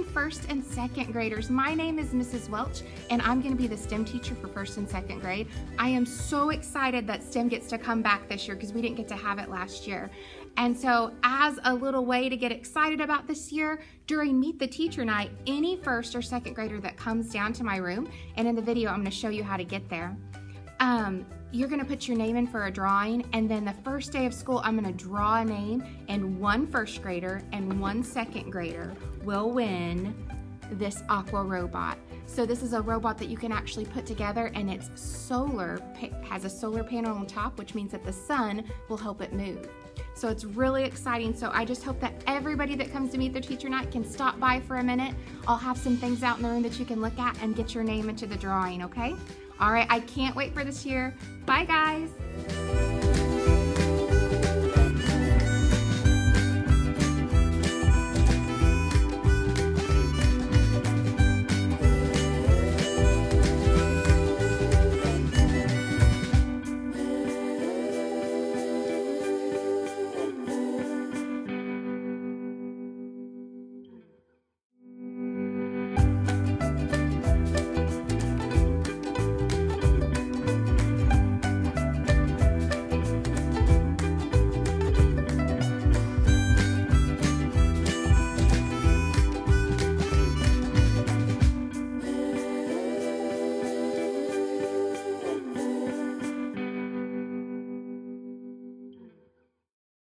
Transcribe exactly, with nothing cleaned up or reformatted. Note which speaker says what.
Speaker 1: morning, first and second graders. My name is Missus Welch, and I'm gonna be the STEM teacher for first and second grade. I am so excited that STEM gets to come back this year because we didn't get to have it last year. And so as a little way to get excited about this year, during Meet the Teacher Night, any first or second grader that comes down to my room, and in the video I'm gonna show you how to get there, um, you're gonna put your name in for a drawing, and then the first day of school, I'm gonna draw a name, and one first grader and one second grader will win this Aqua robot. So this is a robot that you can actually put together, and it's solar, has a solar panel on top, which means that the sun will help it move. So it's really exciting. So I just hope that everybody that comes to Meet the Teacher Night can stop by for a minute. I'll have some things out in the room that you can look at and get your name into the drawing, okay? All right, I can't wait for this year. Bye, guys.